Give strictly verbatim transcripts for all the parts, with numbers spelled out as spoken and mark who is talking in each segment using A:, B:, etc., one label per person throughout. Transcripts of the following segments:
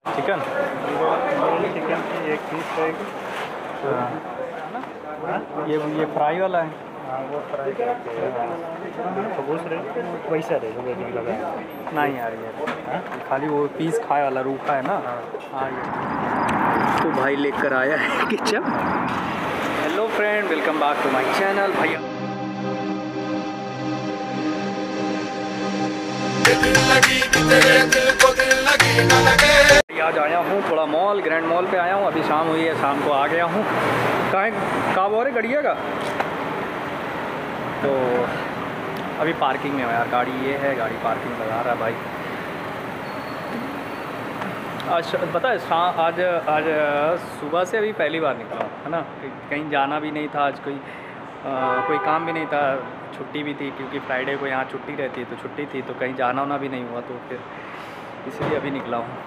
A: Chicken
B: chicken की एक piece रहेगी।
A: हाँ ये ये फ्राई वाला है।
B: हाँ वो फ्राई करके खबूस रहे वैसा रहे वेजिंग लगा
A: नहीं यार ये खाली वो पीस खाए वाला रूखा है ना। हाँ ये तो भाई लेकर आया है kitchen. Hello friend, welcome back to my channel. भैया आज आया हूँ थोड़ा मॉल, ग्रैंड मॉल पे आया हूँ। अभी शाम हुई है, शाम को आ गया हूँ। कहाँ कहाँ बोल रहे गड़िया का, तो अभी पार्किंग में हो यार। गाड़ी ये है, गाड़ी पार्किंग लगा रहा है भाई। आज पता है शाम आज आज सुबह से अभी पहली बार निकला हूँ है ना। कहीं जाना भी नहीं था आज, कोई आ, कोई काम भी नहीं था, छुट्टी भी थी क्योंकि फ्राइडे को यहाँ छुट्टी रहती है, तो छुट्टी थी तो कहीं जाना होना भी नहीं हुआ, तो फिर इसलिए अभी निकला हूँ।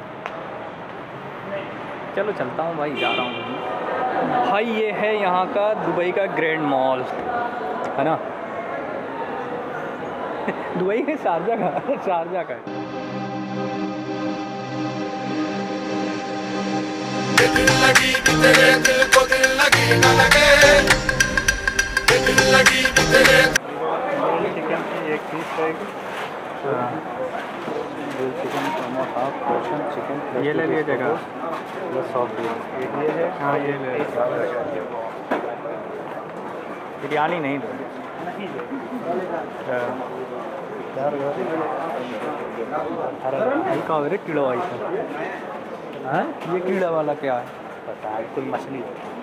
A: चलो चलता हूँ भाई, जा रहा हूँ भाई। ये है यहाँ का दुबई का ग्रैंड मॉल है ना। दुबई है शारजा का, शारजा का है।
C: दिल लगी तेरे दिल को दिल लगी न लगे, दिल लगी तेरे।
B: चिकन की एक पीस रहेगी। चिकन हाफ पोर्शन चिकन
A: ये ले लीजिएगा,
B: ये सौ पीस एक ये है।
A: हाँ ये ले। बिरयानी नहीं दो का रे कीड़ा भाई है। ये कीड़ा वाला क्या है
B: पता है, कोई मछली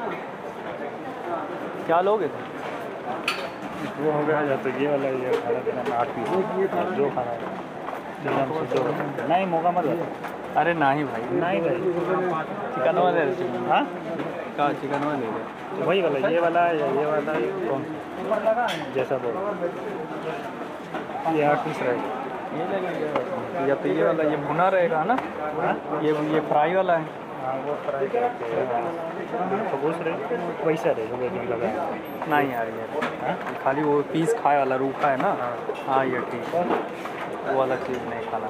A: क्या लोगे थे?
B: वो हो गया या तो ये वाला ये खाना पीना आठ पीस जो खाना है जो नहीं मौका मत।
A: अरे नहीं भाई,
B: नहीं भाई
A: चिकन वाले चिकन।
B: हाँ
A: क्या चिकन वाले दे?
B: वही वाला ये वाला या ये वाला कौन जैसा बोल ये आठ पीस रहेगा।
A: ये ले लीजिए, या तो ये वाला ये भुना रहेगा ना।
B: हाँ
A: ये ये फ्राई वाला है।
B: हाँ वो फ्राई करके खबूस रहे वैसा रहे वेजिंग लगा
A: नहीं यार ये खाली वो पीस खाए वाला रूखा है ना। हाँ ये ठीक है, वो वाला चीज़ नहीं खाना।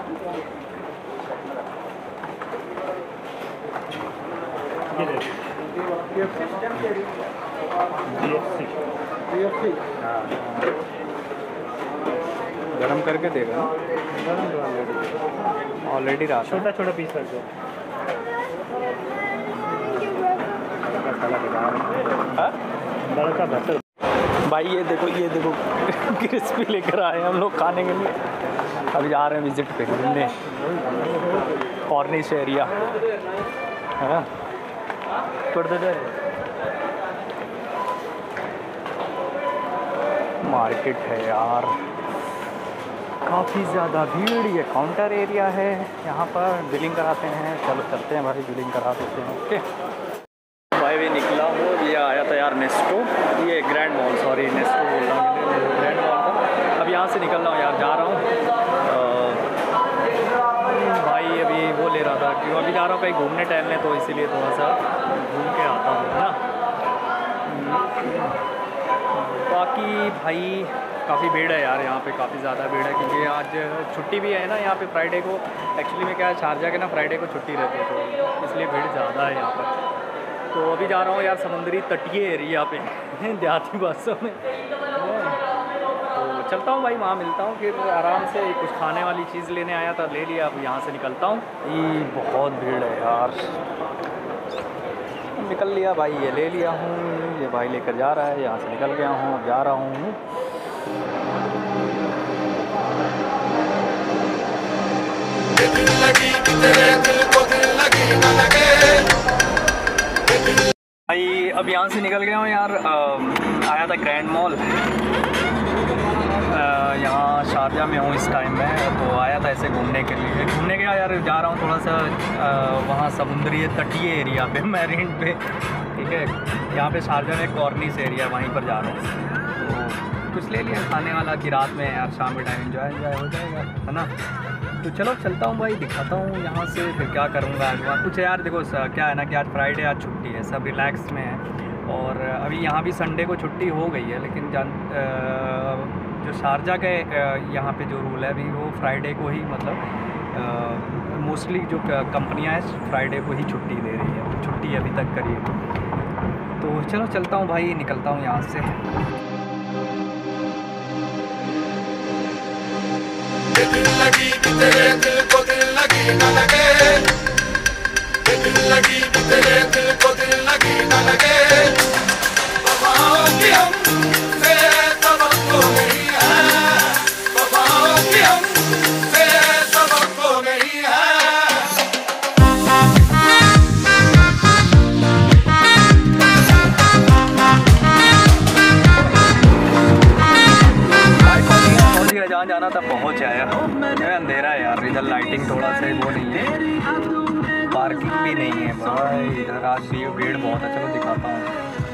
B: हाँ
A: गरम करके देगा ना, ऑलरेडी रहा।
B: छोटा छोटा पीस रख दो। बड़ा भरता
A: भाई ये देखो, ये देखो क्रिस्पी लेकर आए हम लोग खाने के लिए। अभी जा रहे हैं विजिट पे घूमने, कॉर्निश एरिया है ना। छोड़ दे जाए, मार्केट है यार, काफ़ी ज़्यादा भीड़। ये काउंटर एरिया है, यहाँ पर बिलिंग कराते हैं। चलो चलते हैं भाई, बिलिंग करा देते हैं। ओके भाई भी निकला हूँ। ये आया था यार नेस्टो, ये ग्रैंड मॉल, सॉरी नेस्टो बोल रहा हूँ, ग्रैंड मॉल था। अब यहाँ से निकल रहा हूँ यार, जा रहा हूँ भाई। अभी वो ले रहा था कि अभी जा रहा हूँ कहीं घूमने टहलने, तो इसीलिए थोड़ा सा घूम के आता हूँ ना। बाकी भाई काफ़ी भीड़ है यार यहाँ पे, काफ़ी ज़्यादा भीड़ है क्योंकि आज छुट्टी भी है ना यहाँ पे फ्राइडे को। एक्चुअली में क्या है, शारजा के ना फ्राइडे को छुट्टी रहती है, तो इसलिए भीड़ ज़्यादा है यहाँ पर। तो अभी जा रहा हूँ यार समुद्री तटीय एरिया पे देहाती भाषा में। तो चलता हूँ भाई, वहाँ मिलता हूँ फिर आराम से। कुछ खाने वाली चीज़ लेने आया था, ले लिया। अब यहाँ से निकलता हूँ। ये बहुत भीड़ है यार, निकल लिया भाई, ये ले लिया हूँ। ये भाई लेकर जा रहा है, यहाँ से निकल गया हूँ, अब जा रहा हूँ।
C: दिल लगी तेरे दिल को दिल लगी न लगे।
A: भाई अब यहाँ से निकल गया हूँ यार। आ, आया था ग्रैंड मॉल, यहाँ शारजा में हूँ इस टाइम में। तो आया था ऐसे घूमने के लिए, घूमने गया यार। जा रहा हूँ थोड़ा सा आ, वहाँ समुद्री तटीय एरिया पे, मैरीन पे, ठीक है। यहाँ पे शारजा में कॉर्निश एरिया, वहीं पर जा रहा हूँ। तो कुछ ले लिया खाने वाला कि रात में यार शाम के टाइम एंजॉय एंजॉय हो जाएगा है ना। तो चलो चलता हूँ भाई, दिखाता हूँ यहाँ से फिर क्या करूँगा आज वहाँ कुछ। यार देखो क्या है ना कि आज फ्राइडे, आज छुट्टी है, सब रिलैक्स में है। और अभी यहाँ भी संडे को छुट्टी हो गई है, लेकिन जान जो शारजा के यहाँ पे जो रूल है अभी, वो फ्राइडे को ही मतलब मोस्टली जो कंपनियां हैं फ्राइडे को ही छुट्टी दे रही है, तो छुट्टी अभी तक करिए। तो चलो चलता हूँ भाई, निकलता हूँ यहाँ से।
C: दिल लगी तेरे दिल को दिल लगी न लगे, दिल लगी तेरे दिल को दिल लगी न लगे। वफाओं की हमसे तवक्को नहीं है, वफाओं की हमसे तवक्को नहीं है।
A: जहाँ जाना था पहुँच आया। अंधेरा है यार, इधर लाइटिंग थोड़ा सा वो नहीं है, पार्किंग भी नहीं है भाई इधर। आज भी भीड़ बहुत है, चलो दिखाता हूँ।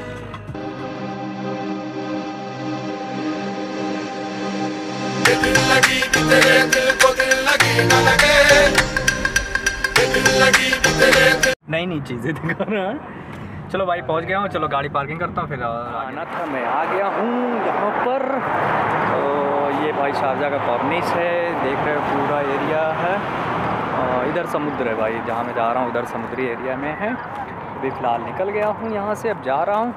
C: दिल लगी तेरे दिल को दिल लगी न लगे, दिल लगी तेरे दिल।
A: नई नई चीज़ें दिखा रहा है। चलो भाई पहुंच गया हूँ, चलो गाड़ी पार्किंग करता हूँ फिर आना था। मैं आ गया हूँ यहाँ पर। तो ये भाई शारजा का कॉर्निश है, देख रहे हो पूरा एरिया है। और इधर समुद्र है भाई, जहाँ मैं जा रहा हूँ उधर समुद्री एरिया में है। अभी फ़िलहाल निकल गया हूँ यहाँ से, अब जा रहा हूँ।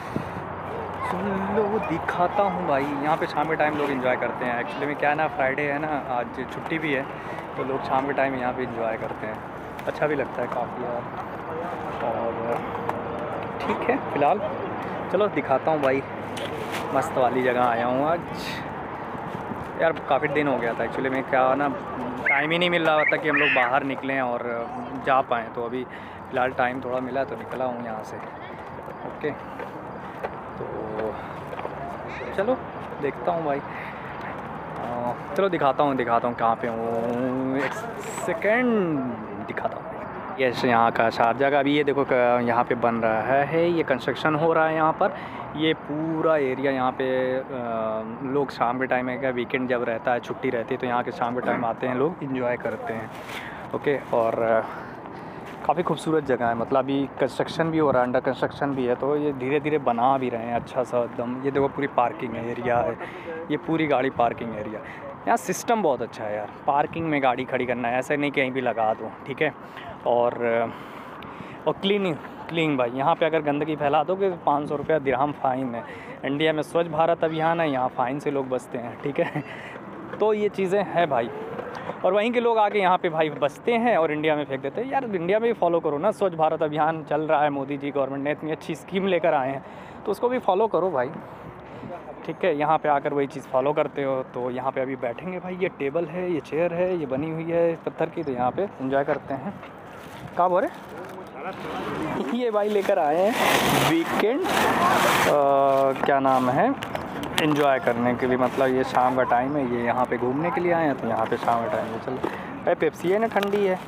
A: चलो दिखाता हूँ भाई। यहाँ पे शाम के टाइम लोग एंजॉय करते हैं। एक्चुअली में क्या है ना, फ्राइडे है ना, आज छुट्टी भी है, तो लोग शाम के टाइम यहाँ पे एंजॉय करते हैं। अच्छा भी लगता है काफ़ी यार। और ठीक है फ़िलहाल चलो दिखाता हूँ भाई, मस्त वाली जगह आया हूँ आज। यार काफ़ी दिन हो गया था एक्चुअली में, क्या ना टाइम ही नहीं मिल रहा था कि हम लोग बाहर निकलें और जा पाएँ। तो अभी फ़िलहाल टाइम थोड़ा मिला तो निकला हूँ यहाँ से। ओके तो चलो देखता हूँ भाई। आ, चलो दिखाता हूँ दिखाता हूँ कहाँ पे हूँ, एक सेकेंड दिखाता हूँ। यस यहाँ का शारजा का अभी ये देखो यहाँ पे बन रहा है, है ये कंस्ट्रक्शन हो रहा है यहाँ पर। ये पूरा एरिया यहाँ पे आ, लोग शाम के टाइम है, वीकेंड जब रहता है, छुट्टी रहती है, तो यहाँ के शाम के टाइम आते हैं लोग, इंजॉय करते हैं। ओके और काफ़ी खूबसूरत जगह है, मतलब अभी कंस्ट्रक्शन भी हो रहा है, अंडर कंस्ट्रक्शन भी है, तो ये धीरे धीरे बना भी रहे हैं अच्छा सा एकदम। ये देखो पूरी पार्किंग एरिया है, ये पूरी गाड़ी पार्किंग एरिया। यहाँ सिस्टम बहुत अच्छा है यार, पार्किंग में गाड़ी खड़ी करना है, ऐसे नहीं कहीं भी लगा दो, ठीक है। और और क्लीनिंग क्लीन भाई, यहाँ पे अगर गंदगी फैला दोगे तो पाँच सौ रुपया दिरहम फ़ाइन है। इंडिया में स्वच्छ भारत अभियान है, यहाँ फ़ाइन से लोग बचते हैं, ठीक है। तो ये चीज़ें हैं भाई। और वहीं के लोग आके यहाँ पे भाई बचते हैं और इंडिया में फेंक देते हैं। यार इंडिया में भी फॉलो करो ना, स्वच्छ भारत अभियान चल रहा है, मोदी जी गवर्नमेंट ने इतनी अच्छी स्कीम लेकर आए हैं, तो उसको भी फॉलो करो भाई, ठीक है। यहाँ पे आकर वही चीज़ फॉलो करते हो। तो यहाँ पे अभी बैठेंगे भाई, ये टेबल है, ये चेयर है, ये बनी हुई है पत्थर की, तो यहाँ पे एंजॉय करते हैं। कहाँ बोल रहे ये भाई लेकर आए हैं वीकेंड, क्या नाम है, एंजॉय करने के लिए, मतलब ये शाम का टाइम है, ये यहाँ पे घूमने के लिए आए हैं, तो यहाँ पे शाम का टाइम है। चलो भाई पेप्सी है ना, ठंडी है,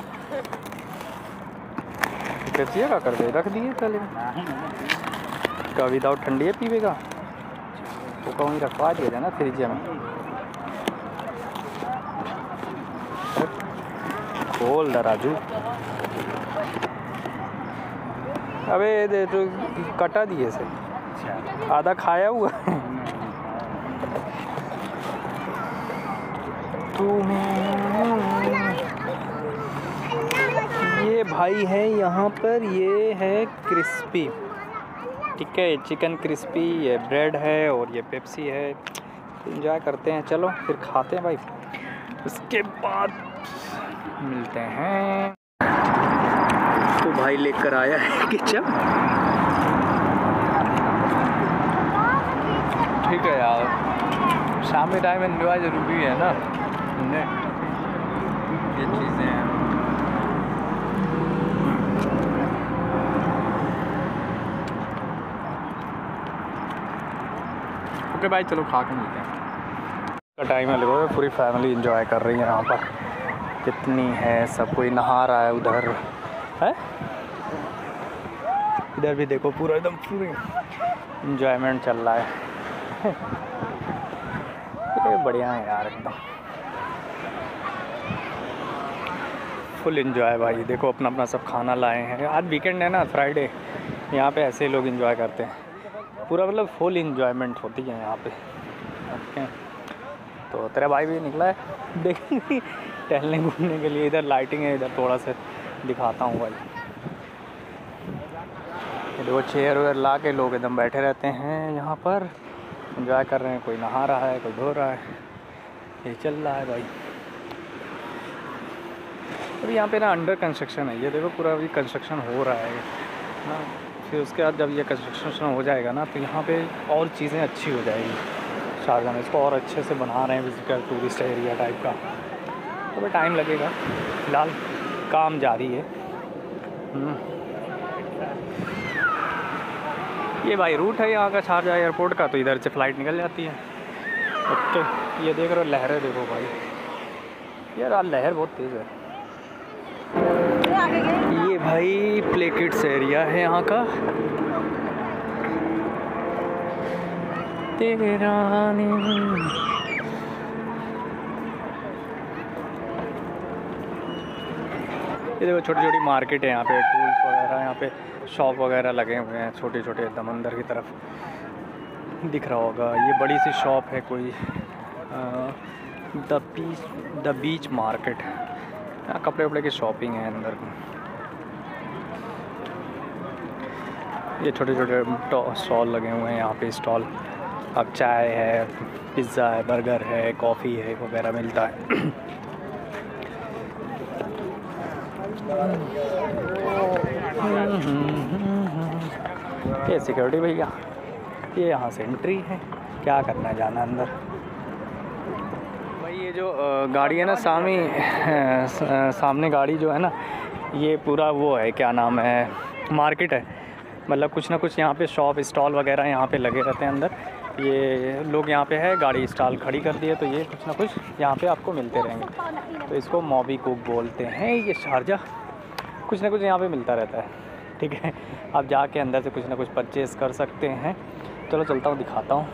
A: पेप्सी का कर दे, रख दिए पहले का विदाउट ठंडी है पीवेगा तो कहीं रखवा दिया जाए ना फ्रिज में। खोल राजू, अबे दे तो कटा दिए से, आधा खाया हुआ ये भाई है यहाँ पर, ये है क्रिस्पी, ठीक है, चिकन क्रिस्पी, ये ब्रेड है और ये पेप्सी है। एंजॉय करते हैं, चलो फिर खाते हैं भाई, उसके बाद मिलते हैं। तो भाई लेकर आया है केचप, ठीक है यार, शाम के टाइम एंजॉय जरूरी है ना, ये चीज़ें हैं। ओके भाई चलो खा के मिलते हैं। का टाइम है, देखो पूरी फैमिली एंजॉय कर रही है यहाँ पर, कितनी है, सब कोई नहा रहा है उधर है, इधर भी देखो पूरा एकदम पूरी एंजॉयमेंट चल रहा है। ये बढ़िया है यार, एकदम फुल एंजॉय भाई। देखो अपना अपना सब खाना लाए हैं, आज वीकेंड है ना, फ्राइडे, यहाँ पे ऐसे लोग एंजॉय करते हैं, पूरा मतलब फुल एंजॉयमेंट होती है यहाँ पे। ओके तो तेरा भाई भी निकला है, देख टहलने घूमने के लिए। इधर लाइटिंग है, इधर थोड़ा सा दिखाता हूँ भाई। ये देखो चेयर वेयर ला के लोग एकदम बैठे रहते हैं यहाँ पर, एंजॉय कर रहे हैं। कोई नहा रहा है, कोई धो रहा है, ये चल रहा है भाई। अभी यहाँ पे ना अंडर कंस्ट्रक्शन है, ये देखो पूरा अभी कंस्ट्रक्शन हो रहा है ना। फिर उसके बाद जब ये कंस्ट्रक्शन हो जाएगा ना, तो यहाँ पे और चीज़ें अच्छी हो जाएगी शारजाह में। इसको और अच्छे से बना रहे हैं, विजिटर टूरिस्ट एरिया टाइप का। तो भाई टाइम लगेगा, फ़िलहाल काम जारी है। ये भाई रूट है यहाँ का शारजाह एयरपोर्ट का, तो इधर से फ़्लाइट निकल जाती है। ओके, ये देख रहे हो लहरें, देखो भाई यार आज लहर बहुत तेज़ है। ये भाई प्ले किड्स एरिया है यहाँ का। तेरा ये देखो छोटी छोटी मार्केट है यहाँ पे, टूल्स वगैरह यहाँ पे शॉप वगैरह लगे हुए हैं छोटे छोटे, एकदम अंदर की तरफ दिख रहा होगा। ये बड़ी सी शॉप है कोई, the beach the beach market. यहाँ कपड़े वपड़े की शॉपिंग है अंदर। ये छोटे छोटे स्टॉल लगे हुए हैं यहाँ पे, स्टॉल। अब चाय है, पिज़्ज़ा है, बर्गर है, कॉफ़ी है वगैरह मिलता है। ये सिक्योरिटी भैया, ये यहाँ से एंट्री है, क्या करना है जाना अंदर। भाई ये जो गाड़ी है ना सामी सामने गाड़ी जो है ना, ये पूरा वो है, क्या नाम है, मार्केट है। मतलब कुछ ना कुछ यहाँ पे शॉप स्टॉल वगैरह यहाँ पे लगे रहते हैं अंदर। ये लोग यहाँ पे है, गाड़ी स्टॉल खड़ी कर दी है, तो ये कुछ ना कुछ यहाँ पे आपको मिलते रहेंगे। तो इसको मॉबी कुक बोलते हैं। ये शारजाह कुछ ना कुछ यहाँ पे मिलता रहता है, ठीक है। आप जाके अंदर से कुछ ना कुछ परचेज़ कर सकते हैं। चलो चलता हूँ, दिखाता हूँ।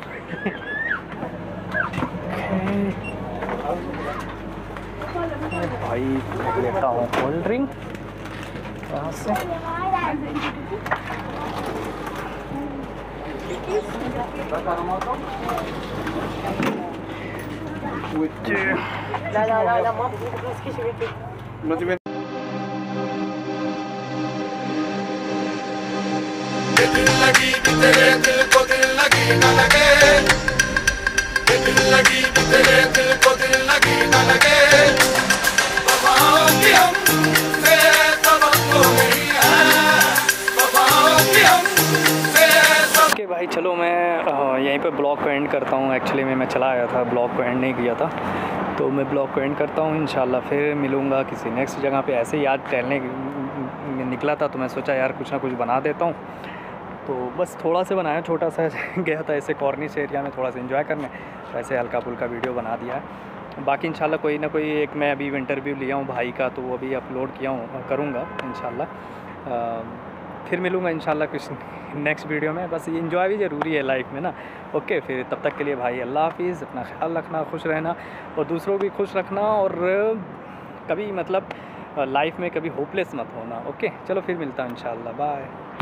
A: भाई लेता हूँ कोल्ड ड्रिंक यहाँ से।
D: لا لا لا لا ما تسكيش بيتي
C: दिल लगी भी तेरे दिल को दिल लगी न लगे, दिल लगी भी तेरे दिल को दिल लगी न लगे। वफाओं की हमसे तवक्को नहीं है, वफाओं की हमसे सब।
A: ओके भाई चलो मैं यहीं पे ब्लॉग को एंड करता हूँ। एक्चुअली में मैं चला आया था, ब्लॉग को एंड नहीं किया था, तो मैं ब्लॉग को एंड करता हूँ। इंशाल्लाह फिर मिलूँगा किसी नेक्स्ट जगह पे। ऐसे ही आज टहलने में निकला था, तो मैं सोचा यार कुछ ना कुछ बना देता हूँ। तो बस थोड़ा सा बनाया, छोटा सा गया था ऐसे कॉर्निश एरिया में थोड़ा सा एंजॉय करने, वैसे हल्का फुल्का वीडियो बना दिया है। बाकी इंशाल्लाह कोई ना कोई एक मैं अभी इंटरव्यू लिया हूँ भाई का, तो वो अभी अपलोड किया हूँ, करूँगा इंशाल्लाह। फिर मिलूँगा इंशाल्लाह कुछ नेक्स्ट वीडियो में। बस ये इन्जॉय भी ज़रूरी है लाइफ में ना। ओके, फिर तब तक के लिए भाई अल्लाह हाफिज़, अपना ख्याल रखना, खुश रहना और दूसरों को भी खुश रखना, और कभी मतलब लाइफ में कभी होपलेस मत होना। ओके चलो फिर मिलता हूँ इंशाल्लाह, बाय।